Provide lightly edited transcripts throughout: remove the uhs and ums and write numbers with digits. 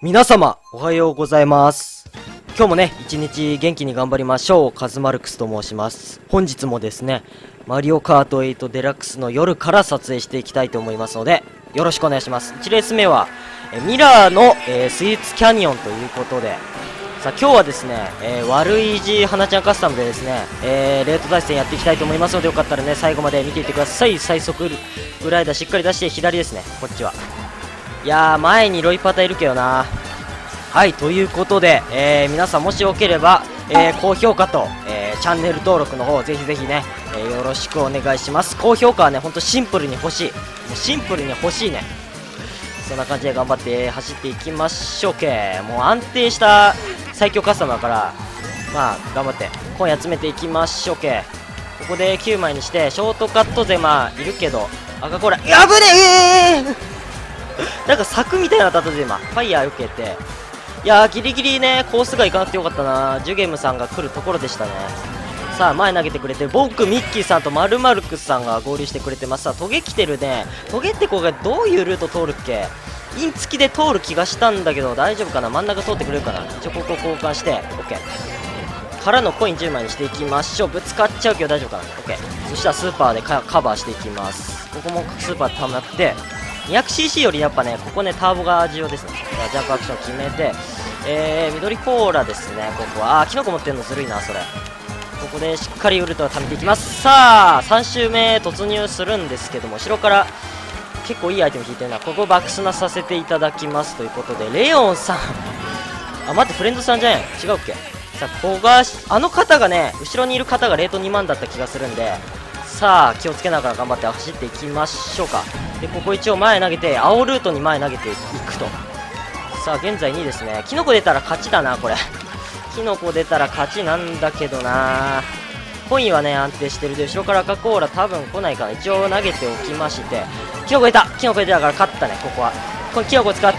皆様、おはようございます。今日もね、一日元気に頑張りましょう。カズマルクスと申します。本日もですね、マリオカート8デラックスの夜から撮影していきたいと思いますので、よろしくお願いします。1レース目は、ミラーの、スイーツキャニオンということで、さあ今日はですね、悪い字花ちゃんカスタムでですね、レート対戦やっていきたいと思いますので、よかったらね、最後まで見ていってください。最速グライダーしっかり出して、左ですね、こっちは。いやー、前にロイパタいるけどな。はい、ということで、皆さんもしよければ、高評価と、チャンネル登録の方、ぜひぜひね、よろしくお願いします。高評価はね、ほんとシンプルに欲しい。シンプルに欲しいね。そんな感じで頑張って走っていきましょうけ。もう安定した最強カスタムだから、まあ、頑張って、コイン集めていきましょうけ。ここで9枚にして、ショートカット勢、まあ、いるけど、赤コーラ、やぶねえなんか柵みたいなの当たったぜ今。ファイヤー受けて、いやーギリギリねコースが行かなくてよかったな。ジュゲムさんが来るところでしたね。さあ前投げてくれて、僕ミッキーさんとマルマルクスさんが合流してくれてます。さあトゲ来てるね。トゲってこれどういうルート通るっけ。イン付きで通る気がしたんだけど大丈夫かな。真ん中通ってくれるかな。ここ交換して OK からのコイン10枚にしていきましょう。ぶつかっちゃうけど大丈夫かな。 OK そしたらスーパーでカバーしていきます。ここもスーパーで溜まって 200cc よりやっぱねここねターボが重要ですね。ジャンプアクション決めて、緑コーラですね。ここはキノコ持ってるのずるいなそれ。ここでしっかりウルトラ貯めていきます。さあ3周目突入するんですけども、後ろから結構いいアイテム引いてるな。ここバックスナさせていただきますということで、レオンさんあ待ってフレンドさんじゃん。違うっけ。さあここがあの方がね後ろにいる方がレート2万だった気がするんで、さあ気をつけながら頑張って走っていきましょうか。でここ一応前投げて青ルートに前投げていくと。さあ現在2位ですね。キノコ出たら勝ちだなこれ。キノコ出たら勝ちなんだけどな。コインはね安定してるで、後ろから赤コーラ多分来ないかな。一応投げておきまして、キノコ出た。キノコ出たから勝ったね。ここはこのキノコ使って、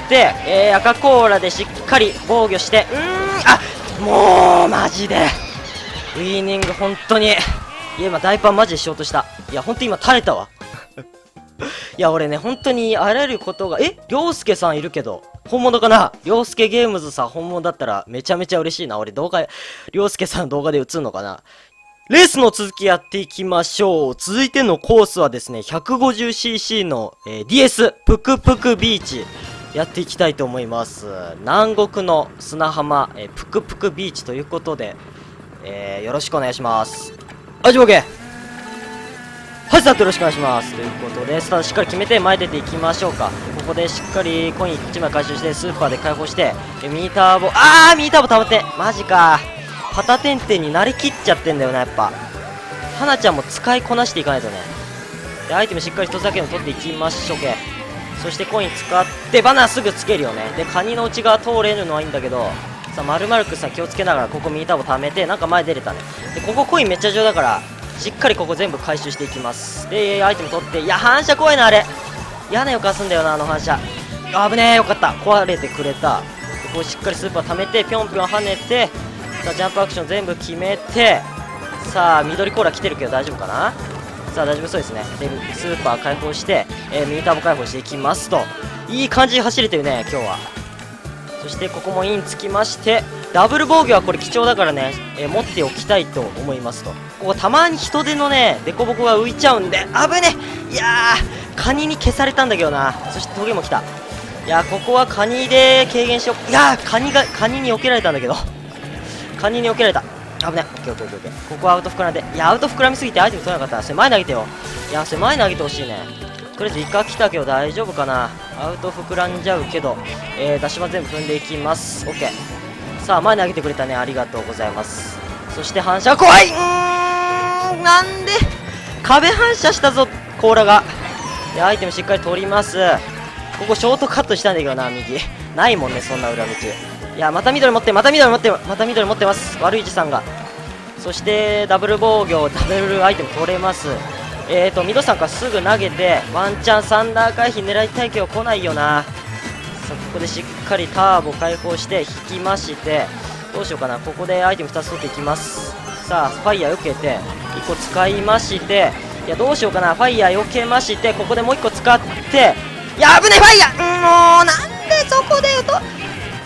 赤コーラでしっかり防御して、もうマジでウィーニング本当に。いや今大パンマジでしようとした。いや本当に今耐えたわいや俺ね本当にあらゆることが、りょうすけさんいるけど本物かな。りょうすけゲームズさん本物だったらめちゃめちゃ嬉しいな。俺動画りょうすけさんの動画で映るのかな。レースの続きやっていきましょう。続いてのコースはですね 150cc の、DS プクプクビーチやっていきたいと思います。南国の砂浜、プクプクビーチということで、よろしくお願いします。はい、OK。はい、スタートよろしくお願いします。ということで、スタートしっかり決めて前出ていきましょうか。ここでしっかりコイン1枚回収して、スーパーで解放して、ミニターボ、ミニターボ溜まって、マジか。パタテンテンになりきっちゃってんだよな、やっぱ。花ちゃんも使いこなしていかないとね。で、アイテムしっかり1つだけでも取っていきましょうけ。そしてコイン使って、バナーすぐつけるよね。で、カニの内側通れるのはいいんだけど、さあ、マルマルクさん気をつけながら、ここミニターボ溜めて、なんか前出れたね。で、ここコインめっちゃ重要だから、しっかりここ全部回収していきます。でアイテム取って、いや反射怖いなあれ。屋根をかすんだよなあの反射。危ねえ、よかった、壊れてくれた。でここしっかりスーパー貯めてぴょんぴょん跳ねて、さあジャンプアクション全部決めて、さあ緑コーラ来てるけど大丈夫かな。さあ大丈夫そうですね。でスーパー開放して、ミニターボ開放していきますと。いい感じに走れてるね今日は。そしてここもインつきまして、ダブル防御はこれ貴重だからね、持っておきたいと思いますと。ここたまに人手のねデコボコが浮いちゃうんで危ねえ。いやーカニに消されたんだけどな。そしてトゲも来た。いやーここはカニで軽減しよう。いやーカニに避けられたんだけどカニに避けられた。危ない。オッケーオッケーオッケー。ここはアウト膨らんで、いやアウト膨らみすぎてアイテム取れなかった。それ前投げてよ。いやそれ前投げてほしいね。とりあえずイカ来たけど大丈夫かな。アウト膨らんじゃうけど、出し場全部踏んでいきます。 OK。 さあ前に上げてくれたね、ありがとうございます。そして反射怖い。なんで壁反射したぞコーラが。でアイテムしっかり取ります。ここショートカットしたんだけどな、右ないもんねそんな裏道。いやまた緑持ってまた緑持ってます、悪い字さんが。そしてダブル防御、ダブルアイテム取れます。ミドさんからすぐ投げてワンチャンサンダー回避狙いたいけど来ないよな。さあここでしっかりターボ開放して引きまして、どうしようかな。ここでアイテム2つ取っていきます。さあファイヤー受けて1個使いまして、いやどうしようかな。ファイヤー避けまして、ここでもう1個使って、いや危ねえファイヤー。もうなんでそこで言うと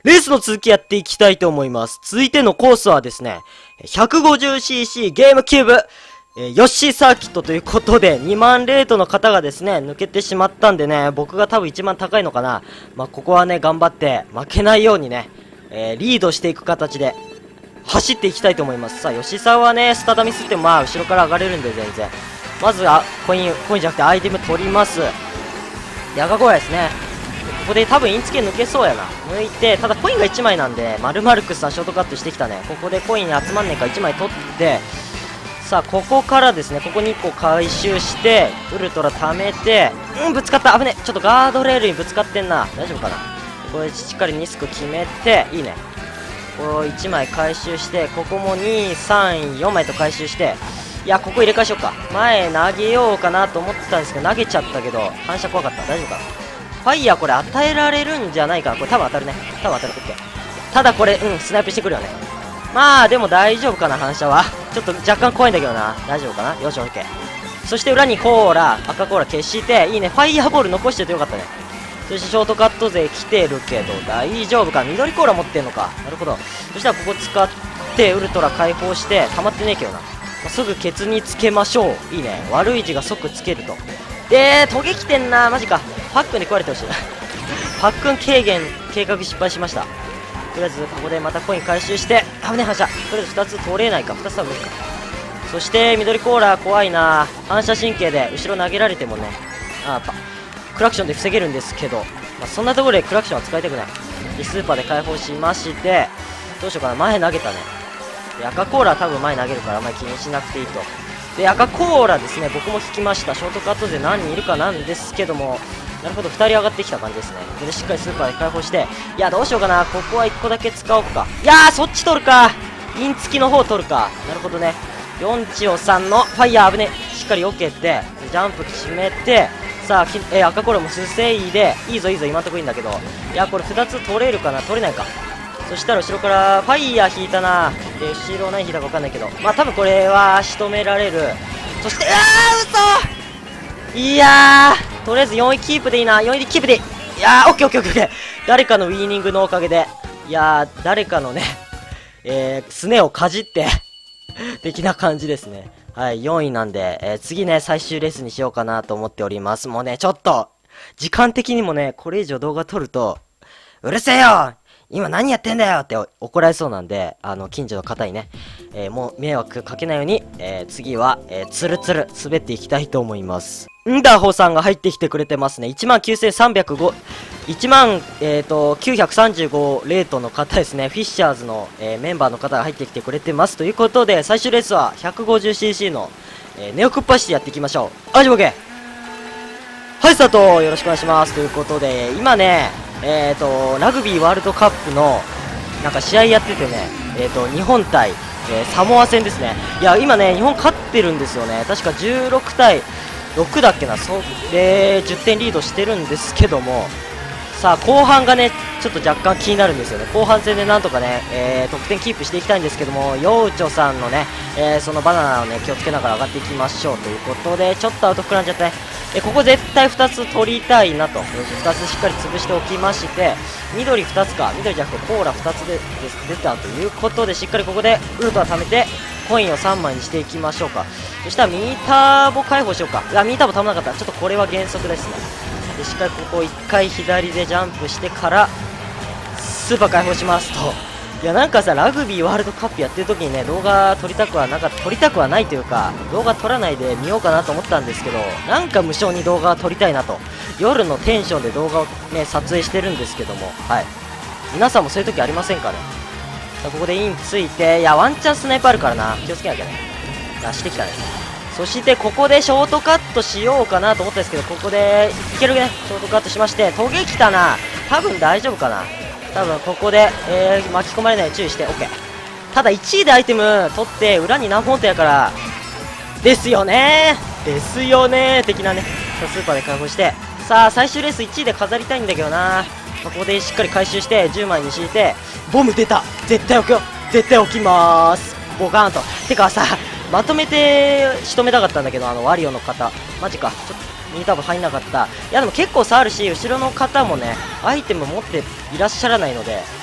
レースの続きやっていきたいと思います。続いてのコースはですね、150cc ゲームキューブ、ヨッシーサーキットということで、2万レートの方がですね、抜けてしまったんでね、僕が多分一番高いのかな。まあ、ここはね、頑張って負けないようにね、リードしていく形で、走っていきたいと思います。さあ、吉沢はね、スタートミスってもまあ、後ろから上がれるんで全然。まずは、コインじゃなくてアイテム取ります。で、赤コーラですね。ここで多分インチキ抜けそうやな。抜いて、ただコインが1枚なんで、丸々くさ、ショートカットしてきたね。ここでコイン集まんねえか1枚取って、さあ、ここからですね、ここに1個回収して、ウルトラ貯めて、ぶつかった。危ね。ちょっとガードレールにぶつかってんな。大丈夫かな。これしっかりニスク決めて、いいね。これ1枚回収して、ここも2、3、4枚と回収して、いや、ここ入れ替えしようか。前投げようかなと思ってたんですけど、投げちゃったけど、反射怖かった。大丈夫かな。ファイヤーこれ与えられるんじゃないかな。これ多分当たるね。多分当たる。OK。ただこれ、スナイプしてくるよね。まあ、でも大丈夫かな、反射は。ちょっと若干怖いんだけどな。大丈夫かな。よし、OK。そして裏にコーラ、赤コーラ消して、いいね。ファイヤーボール残しててよかったね。そしてショートカット勢来てるけど、大丈夫か。緑コーラ持ってんのか。なるほど。そしたらここ使って、ウルトラ解放して、溜まってねえけどな。すぐケツにつけましょう。いいね。悪い字が即つけると。で、トゲ来てんな。マジか。パックンで食われてほしい。パックン軽減、計画失敗しました。とりあえず、ここでまたコイン回収して、危ねえ反射。とりあえず2つ取れないか。2つは無理か。そして、緑コーラ怖いな。反射神経で後ろ投げられてもね、クラクションで防げるんですけど、まあ、そんなところでクラクションは使いたくない。で、スーパーで解放しまして、どうしようかな。前投げたね。で、赤コーラは多分前投げるからあんまり気にしなくていいと。で、赤コーラですね、僕も引きました。ショートカット勢何人いるかなんですけども、なるほど、2人上がってきた感じですね。これでしっかりスーパーで解放して、いや、どうしようかな。ここは1個だけ使おうか。いやー、そっち取るか。イン付きの方取るか。なるほどね。4チオさんのファイヤー危ね。しっかり避けて、ジャンプ決めて、さあ、赤コーラも防いで、いいぞいいぞ、今んとこいいんだけど、いや、これ2つ取れるかな。取れないか。そしたら後ろからファイヤー引いたな。で、後ろ何引いたか分かんないけど、まあ多分これは仕留められる。そして、嘘。いやー、とりあえず4位キープでいいな。4位でキープでいい。いやー、オッケーオッケーオッケー。誰かのウィーニングのおかげで、いやー、誰かのね、すねをかじって的な感じですね。はい、4位なんで、次ね、最終レースにしようかなと思っております。もうね、ちょっと、時間的にもね、これ以上動画撮ると、うるせえよ今何やってんだよって怒られそうなんで、近所の方にね、もう迷惑かけないように、次は、ツルツル滑っていきたいと思います。んだほさんが入ってきてくれてますね。19,305、935レートの方ですね。フィッシャーズの、メンバーの方が入ってきてくれてます。ということで、最終レースは 150cc の、ネオクッパシティやっていきましょう。はい、OK。はい、スタートよろしくお願いします。ということで、今ね、ラグビーワールドカップの、なんか試合やっててね、日本対、サモア戦ですね。いや、今ね、日本勝ってるんですよね。確か16対6だっけな。で、10点リードしてるんですけども、さあ、後半がね、ちょっと若干気になるんですよね。後半戦でなんとかね、得点キープしていきたいんですけども、ヨウチョさんのね、そのバナナをね、気をつけながら上がっていきましょうということで、ちょっとアウト膨らんじゃったね。ここ絶対2つ取りたいなと。2つしっかり潰しておきまして、緑2つか。緑じゃなくてコーラ2つで出たということで、しっかりここでウルトラ貯めて、コインを3枚にしていきましょうか。そしたらミニターボ解放しようか。いや、ミニターボたまらなかった。ちょっとこれは減速ですね。で、しっかりここ1回左でジャンプしてから、スーパー解放しますと。いや、なんかさ、ラグビーワールドカップやってる時にね、動画撮りたくはないというか、動画撮らないで見ようかなと思ったんですけど、なんか無償に動画を撮りたいなと。夜のテンションで動画をね、撮影してるんですけども、はい。皆さんもそういう時ありませんかね。さあ、ここでインついて、いや、ワンチャンスナイパーあるからな。気をつけなきゃね。出してきたね。そしてここでショートカットしようかなと思ったんですけど、ここでいけるね。ショートカットしまして、トゲきたな。多分大丈夫かな。多分ここで、巻き込まれないように注意して OK。 ただ1位でアイテム取って裏に何本手やからですよね的なね。スーパーで解放して、さあ最終レース1位で飾りたいんだけどな。ここでしっかり回収して10枚に敷いて、ボム出た。絶対置くよ。絶対置きまーす。ボカーンと。てかさ、まとめて仕留めたかったんだけど、ワリオの方マジか。ちょっとミニターボ入んなかった。いやでも結構差あるし、後ろの方もねアイテム持っていらっしゃらないので、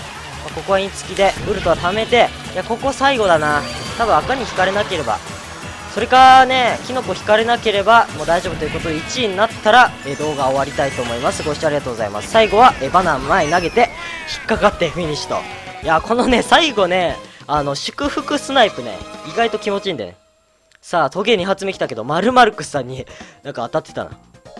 ここはイン付きでウルトは貯めて、いやここ最後だな。多分赤に引かれなければ、それかねキノコ引かれなければもう大丈夫ということで、1位になったら動画終わりたいと思います。ご視聴ありがとうございます。最後はバナナ前に投げて引っかかってフィニッシュと。いやこのね最後ね祝福スナイプね意外と気持ちいいんでね。さあトゲ2発目来たけど〇〇クスさんになんか当たってたな。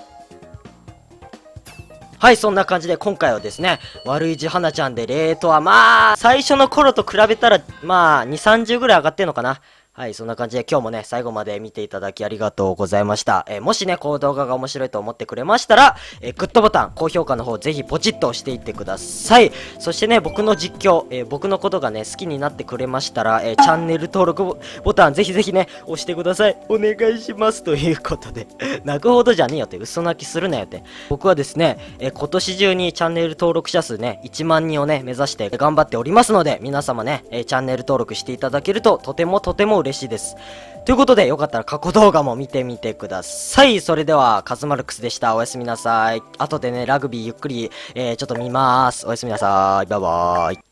はい、そんな感じで今回はですね、悪いじ花ちゃんでレートはまあ、最初の頃と比べたら、まあ、2、30ぐらい上がってんのかな。はい、そんな感じで今日もね、最後まで見ていただきありがとうございました。もしね、この動画が面白いと思ってくれましたら、グッドボタン、高評価の方ぜひポチッと押していってください。そしてね、僕の実況、僕のことがね、好きになってくれましたら、チャンネル登録ボタンぜひぜひね、押してください。お願いします。ということで、泣くほどじゃねえよって、嘘泣きするなよって。僕はですね、今年中にチャンネル登録者数ね、1万人をね、目指して頑張っておりますので、皆様ね、チャンネル登録していただけると、とても嬉しいです。ということで、よかったら過去動画も見てみてください。それでは、カズマルクスでした。おやすみなさい。後でね、ラグビーゆっくり、ちょっと見ます。おやすみなさい。バイバーイ。